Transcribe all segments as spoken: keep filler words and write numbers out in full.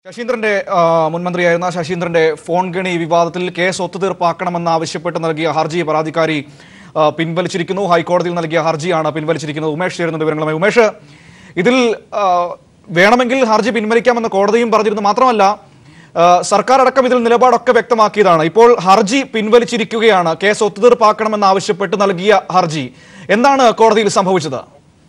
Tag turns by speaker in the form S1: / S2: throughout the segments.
S1: ശശീന്ദ്രന്റെ മുൻമന്ത്രിയായിരുന്ന ശശീന്ദ്രന്റെ phone ഗണി വിവാദത്തിൽ case ഒത്തുതീർപ്പാക്കണമെന്ന് ആവശ്യപ്പെട്ട് നൽകിയ ഹർജി പരാതിക്കാരി പിൻവലിച്ചിരിക്കുന്നു. ഹൈക്കോടതിയിൽ നൽകിയ ഹർജിയാണ് പിൻവലിച്ചിരിക്കുന്നത്. ഉമേഷ് ചേരുന്നുണ്ട് വിവരങ്ങളുമായി. ഉമേഷ്, ഇതിൽ വേണമെങ്കിൽ ഹർജി പിൻവലിക്കാമെന്ന് കോടതിയും പറഞ്ഞിരുന്നു. മാത്രമല്ല സർക്കാർ അടക്കം ഇതിൽ നിലപാടൊക്കെ വ്യക്തമാക്കിയതാണ്. ഇപ്പോൾ ഹർജി പിൻവലിച്ചിരിക്കുകയാണ്. കേസ് ഒത്തുതീർപ്പാക്കണമെന്ന് ആവശ്യപ്പെട്ട് നൽകിയ ഹർജി. എന്താണ് കോടതിയിൽ സംഭവിച്ചത്?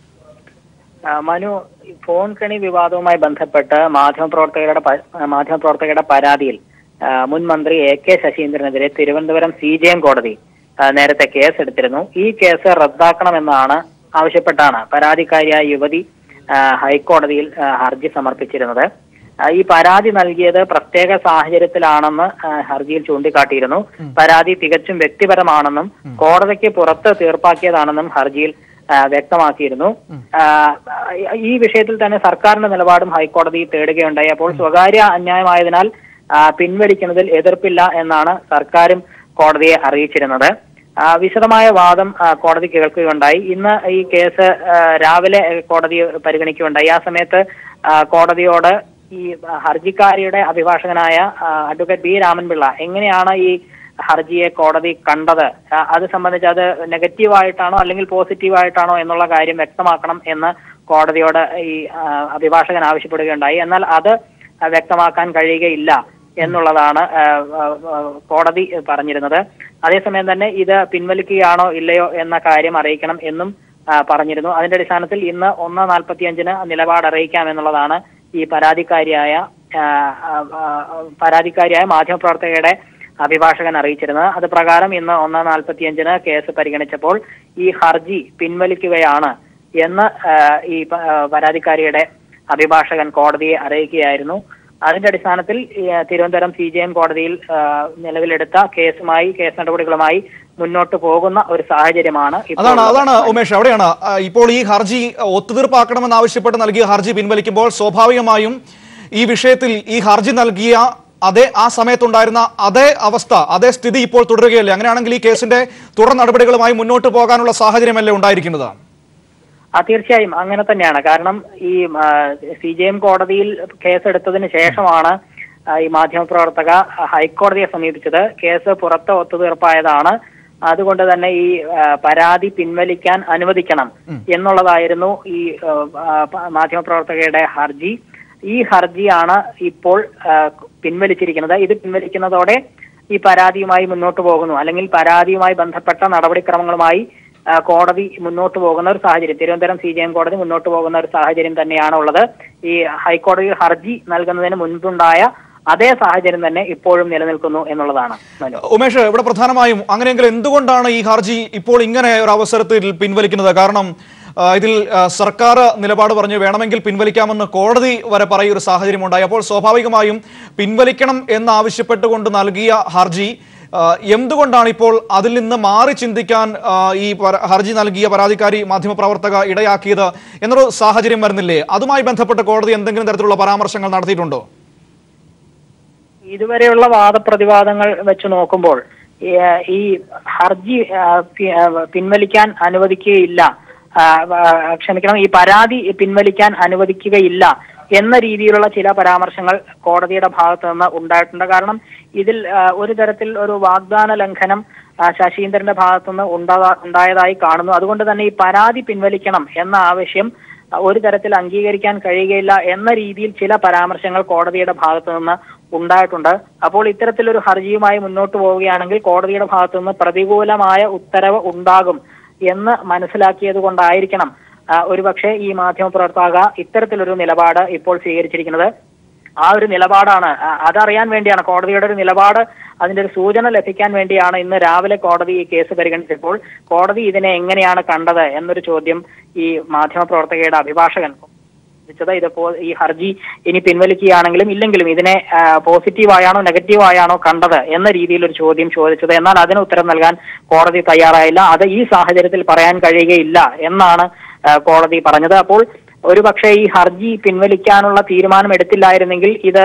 S2: മനു, ഫോൺ കണി വിവാദവുമായി ബന്ധപ്പെട്ട് മാധ്യമപ്രവർത്തകരുടെ മാധ്യമപ്രവർത്തകരുടെ പരാതിയിൽ മുൻ മന്ത്രി എ കെ ശശീന്ദ്രനെതിരെ തിരുവനന്തപുരം സി ജെ എം കോടതി നേരത്തെ കേസ് എടുത്തിരുന്നു. ഈ കേസ് റദ്ദാക്കണമെന്നാണ് ആവശ്യപ്പെട്ടാണ് പരാതിക്കാരിയായ യുവതി ഹൈക്കോടതിയിൽ ഹർജി സമർപ്പിച്ചിരുന്നത്. ഈ പരാതി നൽകിയത് പ്രത്യേക സാഹചര്യത്തിലാണെന്ന് ഹർജിയിൽ ചൂണ്ടിക്കാട്ടിയിരുന്നു. പരാതി തികച്ചും വ്യക്തിപരമാണെന്നും കോടതിക്ക് പുറത്ത് തീർപ്പാക്കിയതാണെന്നും ഹർജിയിൽ വ്യക്തമാക്കിയിരുന്നു. ഈ വിഷയത്തിൽ തന്നെ സർക്കാരിന്റെ നിലപാടും ഹൈക്കോടതി തേടുകയുണ്ടായി. അപ്പോൾ സ്വകാര്യ അന്യായമായതിനാൽ പിൻവലിക്കുന്നതിൽ എതിർപ്പില്ല എന്നാണ് സർക്കാരും കോടതിയെ അറിയിച്ചിരുന്നത്. വിശദമായ വാദം കോടതി കേൾക്കുകയുണ്ടായി. ഇന്ന് ഈ കേസ് രാവിലെ കോടതി പരിഗണിക്കുകയുണ്ടായി. ആ സമയത്ത് കോടതിയോട് ഈ ഹർജിക്കാരിയുടെ അഭിഭാഷകനായ അഡ്വക്കേറ്റ് ബി രാമൻപിള്ള എങ്ങനെയാണ് ഈ ഹർജിയെ കോടതി കണ്ടത്, അത് സംബന്ധിച്ച് അത് നെഗറ്റീവായിട്ടാണോ അല്ലെങ്കിൽ പോസിറ്റീവായിട്ടാണോ എന്നുള്ള കാര്യം വ്യക്തമാക്കണം എന്ന് കോടതിയോട് ഈ അഭിഭാഷകൻ ആവശ്യപ്പെടുകയുണ്ടായി. എന്നാൽ അത് വ്യക്തമാക്കാൻ കഴിയുകയില്ല എന്നുള്ളതാണ് കോടതി പറഞ്ഞിരുന്നത്. അതേസമയം തന്നെ ഇത് പിൻവലിക്കുകയാണോ ഇല്ലയോ എന്ന കാര്യം അറിയിക്കണം എന്നും പറഞ്ഞിരുന്നു. അതിന്റെ അടിസ്ഥാനത്തിൽ ഇന്ന് ഒന്ന് നാൽപ്പത്തി അഞ്ചിന് നിലപാട് അറിയിക്കാം എന്നുള്ളതാണ് ഈ പരാതിക്കാരിയായ പരാതിക്കാരിയായ മാധ്യമപ്രവർത്തകയുടെ അഭിഭാഷകൻ അറിയിച്ചിരുന്നത്. അത് പ്രകാരം ഇന്ന് ഒന്ന് നാൽപ്പത്തി അഞ്ചിന് കേസ് പരിഗണിച്ചപ്പോൾ ഈ ഹർജി പിൻവലിക്കുകയാണ് എന്ന് ഈ പരാതിക്കാരിയുടെ അഭിഭാഷകൻ കോടതിയെ അറിയിക്കുകയായിരുന്നു. അതിന്റെ അടിസ്ഥാനത്തിൽ തിരുവനന്തപുരം സി ജെ എം കോടതിയിൽ നിലവിലെടുത്ത കേസുമായി കേസ് നടപടികളുമായി മുന്നോട്ട് പോകുന്ന ഒരു സാഹചര്യമാണ്.
S1: അതാണ് അതാണ് ഉമേഷ്, അവിടെയാണ് ഇപ്പോൾ ഈ ഹർജി ഒത്തുതീർപ്പാക്കണമെന്ന് ആവശ്യപ്പെട്ട് നൽകിയ ഹർജി പിൻവലിക്കുമ്പോൾ സ്വാഭാവികമായും ഈ വിഷയത്തിൽ ഈ ഹർജി നൽകിയ അതേ ആ സമയത്തുണ്ടായിരുന്ന അതേ അവസ്ഥ അതേ സ്ഥിതി ഇപ്പോൾ തുടരുകയല്ലേ? അങ്ങനെയാണെങ്കിൽ ഈ കേസിന്റെ തുടർ നടപടികളുമായി മുന്നോട്ട് പോകാനുള്ള സാഹചര്യമല്ലേ ഉണ്ടായിരിക്കുന്നത്?
S2: ആ, തീർച്ചയായും അങ്ങനെ തന്നെയാണ്. കാരണം ഈ സി ജെ എം കോടതിയിൽ കേസെടുത്തതിന് ശേഷമാണ് ഈ മാധ്യമപ്രവർത്തക ഹൈക്കോടതിയെ സമീപിച്ചത്. കേസ് പുറത്ത് ഒത്തുതീർപ്പായതാണ്. അതുകൊണ്ട് തന്നെ ഈ പരാതി പിൻവലിക്കാൻ അനുവദിക്കണം എന്നുള്ളതായിരുന്നു ഈ മാധ്യമപ്രവർത്തകയുടെ ഹർജി. ഈ ഹർജിയാണ് ഇപ്പോൾ പിൻവലിച്ചിരിക്കുന്നത്. ഇത് പിൻവലിക്കുന്നതോടെ ഈ പരാതിയുമായി മുന്നോട്ട് പോകുന്നു, അല്ലെങ്കിൽ പരാതിയുമായി ബന്ധപ്പെട്ട നടപടിക്രമങ്ങളുമായി കോടതി മുന്നോട്ട് പോകുന്ന ഒരു സാഹചര്യം, തിരുവനന്തപുരം സി ജെ എം കോടതി മുന്നോട്ട് പോകുന്ന ഒരു സാഹചര്യം തന്നെയാണ് ഉള്ളത്. ഈ ഹൈക്കോടതിയിൽ ഹർജി നൽകുന്നതിന് മുൻപുണ്ടായ അതേ സാഹചര്യം തന്നെ ഇപ്പോഴും നിലനിൽക്കുന്നു എന്നുള്ളതാണ്.
S1: ഉമേഷ്, ഇവിടെ പ്രധാനമായും അങ്ങനെയെങ്കിൽ എന്തുകൊണ്ടാണ് ഈ ഹർജി ഇപ്പോൾ ഇങ്ങനെ ഒരു അവസരത്തിൽ പിൻവലിക്കുന്നത്? കാരണം ഇതിൽ സർക്കാർ നിലപാട് പറഞ്ഞു വേണമെങ്കിൽ പിൻവലിക്കാമെന്ന് കോടതി വരെ പറയുന്ന സാഹചര്യം ഉണ്ടായി. അപ്പോൾ സ്വാഭാവികമായും പിൻവലിക്കണം എന്നാവശ്യപ്പെട്ടുകൊണ്ട് നൽകിയ ഹർജി എന്തുകൊണ്ടാണ് ഇപ്പോൾ അതിൽ നിന്ന് മാറി ചിന്തിക്കാൻ ഈ ഹർജി നൽകിയ പരാതിക്കാരി മാധ്യമപ്രവർത്തക ഇടയാക്കിയത് എന്നൊരു സാഹചര്യം വരുന്നില്ലേ? അതുമായി ബന്ധപ്പെട്ട് കോടതി എന്തെങ്കിലും തരത്തിലുള്ള പരാമർശങ്ങൾ നടത്തിയിട്ടുണ്ടോ?
S2: ഇതുവരെയുള്ള വാദപ്രതിവാദങ്ങൾ വെച്ച് നോക്കുമ്പോൾ ഈ ഹർജി പിൻവലിക്കാൻ അനുവദിക്കുകയില്ല, ക്ഷമിക്കണം, ഈ പരാതി പിൻവലിക്കാൻ അനുവദിക്കുകയില്ല എന്ന രീതിയിലുള്ള ചില പരാമർശങ്ങൾ കോടതിയുടെ ഭാഗത്ത് നിന്ന് ഉണ്ടായിട്ടുണ്ട്. കാരണം ഇതിൽ ഒരു തരത്തിൽ ഒരു വാഗ്ദാന ലംഘനം ശശീന്ദ്രന്റെ ഭാഗത്തുനിന്ന് ഉണ്ടായതായി കാണുന്നു. അതുകൊണ്ട് തന്നെ ഈ പരാതി പിൻവലിക്കണം എന്ന ആവശ്യം ഒരു തരത്തിൽ അംഗീകരിക്കാൻ കഴിയുകയില്ല എന്ന രീതിയിൽ ചില പരാമർശങ്ങൾ കോടതിയുടെ ഭാഗത്തു നിന്ന് ഉണ്ടായിട്ടുണ്ട്. അപ്പോൾ ഇത്തരത്തിലൊരു ഹർജിയുമായി മുന്നോട്ട് പോവുകയാണെങ്കിൽ കോടതിയുടെ ഭാഗത്തു നിന്ന് പ്രതികൂലമായ ഉത്തരവ് ഉണ്ടാകും എന്ന് മനസ്സിലാക്കിയത് കൊണ്ടായിരിക്കണം ഒരുപക്ഷെ ഈ മാധ്യമപ്രവർത്തക ഇത്തരത്തിലൊരു നിലപാട് ഇപ്പോൾ സ്വീകരിച്ചിരിക്കുന്നത്. ആ ഒരു നിലപാടാണ്, അതറിയാൻ വേണ്ടിയാണ്, കോടതിയുടെ ഒരു നിലപാട്, അതിന്റെ ഒരു സൂചന ലഭിക്കാൻ വേണ്ടിയാണ് ഇന്ന് രാവിലെ കോടതി ഈ കേസ് പരിഗണിച്ചപ്പോൾ കോടതി ഇതിനെ എങ്ങനെയാണ് കണ്ടത് എന്നൊരു ചോദ്യം ഈ മാധ്യമപ്രവർത്തകയുടെ അഭിഭാഷകൻ ചോദിച്ചത്. ഇതിപ്പോ ഈ ഹർജി ഇനി പിൻവലിക്കുകയാണെങ്കിലും ഇല്ലെങ്കിലും ഇതിനെ പോസിറ്റീവായാണോ നെഗറ്റീവായാണോ കണ്ടത് എന്ന രീതിയിൽ ഒരു ചോദ്യം ചോദിച്ചത്. എന്നാൽ അതിന് ഉത്തരം നൽകാൻ കോടതി തയ്യാറായില്ല. അത് ഈ സാഹചര്യത്തിൽ പറയാൻ കഴിയുകയില്ല എന്നാണ് കോടതി പറഞ്ഞത്. അപ്പോൾ ഒരുപക്ഷെ ഈ ഹർജി പിൻവലിക്കാനുള്ള തീരുമാനം എടുത്തില്ലായിരുന്നെങ്കിൽ ഇത്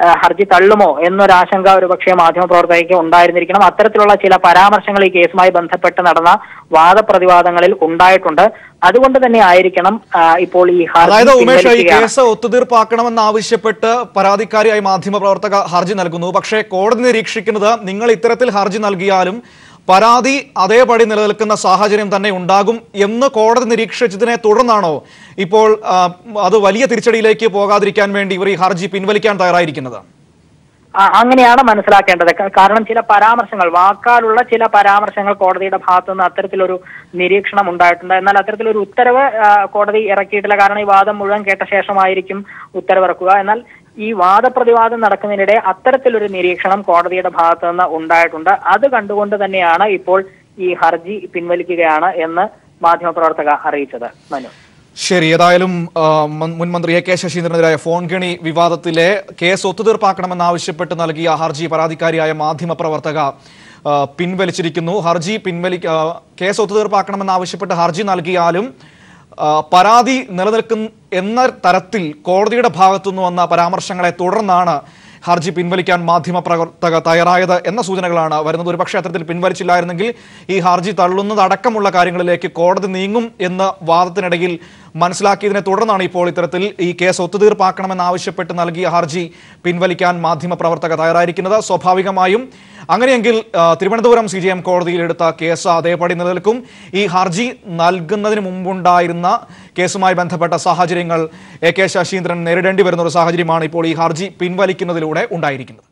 S2: ഹർജി തള്ളുമോ എന്നൊരാശങ്ക ഒരുപക്ഷെ മാധ്യമപ്രവർത്തകർക്ക് ഉണ്ടായിരുന്നിരിക്കണം. അത്തരത്തിലുള്ള ചില പരാമർശങ്ങൾ ഈ കേസുമായി ബന്ധപ്പെട്ട് നടന്ന വാദപ്രതിവാദങ്ങളിൽ ഉണ്ടായിട്ടുണ്ട്. അതുകൊണ്ട് തന്നെ ആയിരിക്കണം ഇപ്പോൾ ഈ
S1: അതായത് ഉമേഷ്, ഈ കേസ് ഒത്തുതീർപ്പാക്കണമെന്ന് ആവശ്യപ്പെട്ട് പരാതിക്കാരിയായി മാധ്യമപ്രവർത്തക ഹർജി നൽകുന്നു. പക്ഷേ കോടതി നിരീക്ഷിക്കുന്നത് നിങ്ങൾ ഇത്തരത്തിൽ ഹർജി നൽകിയാലും പരാതി അതേപടി നിലനിൽക്കുന്ന സാഹചര്യം തന്നെ ഉണ്ടാകും എന്ന് കോടതി നിരീക്ഷിച്ചതിനെ തുടർന്നാണോ ഇപ്പോൾ അത് വലിയ തിരിച്ചടിയിലേക്ക് പോകാതിരിക്കാൻ വേണ്ടി ഇവർ ഈ ഹർജി പിൻവലിക്കാൻ തയ്യാറായിരിക്കുന്നത്?
S2: അങ്ങനെയാണ് മനസ്സിലാക്കേണ്ടത്. കാരണം ചില പരാമർശങ്ങൾ, വാക്കാലുള്ള ചില പരാമർശങ്ങൾ കോടതിയുടെ ഭാഗത്തുനിന്ന് അത്തരത്തിലൊരു നിരീക്ഷണം ഉണ്ടായിട്ടുണ്ട്. എന്നാൽ അത്തരത്തിലൊരു ഉത്തരവ് കോടതി ഇറക്കിയിട്ടില്ല. കാരണം ഈ വാദം മുഴുവൻ കേട്ട ശേഷമായിരിക്കും ഉത്തരവിറക്കുക. എന്നാൽ ഈ വാദപ്രതിവാദം നടക്കുന്നതിനിടെ അത്തരത്തിലൊരു നിരീക്ഷണം കോടതിയുടെ ഭാഗത്തു നിന്ന് ഉണ്ടായിട്ടുണ്ട്. അത് കണ്ടുകൊണ്ട് തന്നെയാണ് ഇപ്പോൾ ഈ ഹർജി പിൻവലിക്കുകയാണ് എന്ന് മാധ്യമപ്രവർത്തക അറിയിച്ചത്. മനു,
S1: ശരി. ഏതായാലും മുൻ മന്ത്രി എ കെ ശശീന്ദ്രനെതിരായ ഫോൺ കെണി വിവാദത്തിലെ കേസ് ഒത്തുതീർപ്പാക്കണമെന്നാവശ്യപ്പെട്ട് നൽകിയ ഹർജി പരാതിക്കാരിയായ മാധ്യമപ്രവർത്തക പിൻവലിച്ചിരിക്കുന്നു. ഹർജി പിൻവലി കേസ് ഒത്തുതീർപ്പാക്കണമെന്നാവശ്യപ്പെട്ട് ഹർജി നൽകിയാലും പരാതി നിലനിൽക്കുന്ന എന്ന തരത്തിൽ കോടതിയുടെ ഭാഗത്തുനിന്ന് വന്ന പരാമർശങ്ങളെ തുടർന്നാണ് ഹർജി പിൻവലിക്കാൻ മാധ്യമപ്രവർത്തക തയ്യാറായത് എന്ന സൂചനകളാണ് വരുന്നത്. ഒരുപക്ഷെ അത്തരത്തിൽ പിൻവലിച്ചില്ലായിരുന്നെങ്കിൽ ഈ ഹർജി തള്ളുന്നതടക്കമുള്ള കാര്യങ്ങളിലേക്ക് കോടതി നീങ്ങും എന്ന വാദത്തിനിടയിൽ മനസ്സിലാക്കിയതിനെ തുടർന്നാണ് ഇപ്പോൾ ഇത്തരത്തിൽ ഈ കേസ് ഒത്തുതീർപ്പാക്കണമെന്നാവശ്യപ്പെട്ട് നൽകിയ ഹർജി പിൻവലിക്കാൻ മാധ്യമപ്രവർത്തക തയ്യാറായിരിക്കുന്നത്. സ്വാഭാവികമായും അങ്ങനെയെങ്കിൽ തിരുവനന്തപുരം സി ജെ എം കോടതിയിൽ എടുത്ത കേസ് അതേപടി നിലനിൽക്കും. ഈ ഹർജി നൽകുന്നതിന് മുമ്പുണ്ടായിരുന്ന കേസുമായി ബന്ധപ്പെട്ട സാഹചര്യങ്ങൾ എ കെ ശശീന്ദ്രൻ നേരിടേണ്ടി വരുന്ന ഒരു സാഹചര്യമാണ് ഇപ്പോൾ ഈ ഹർജി പിൻവലിക്കുന്നതിലൂടെ ഉണ്ടായിരിക്കുന്നത്.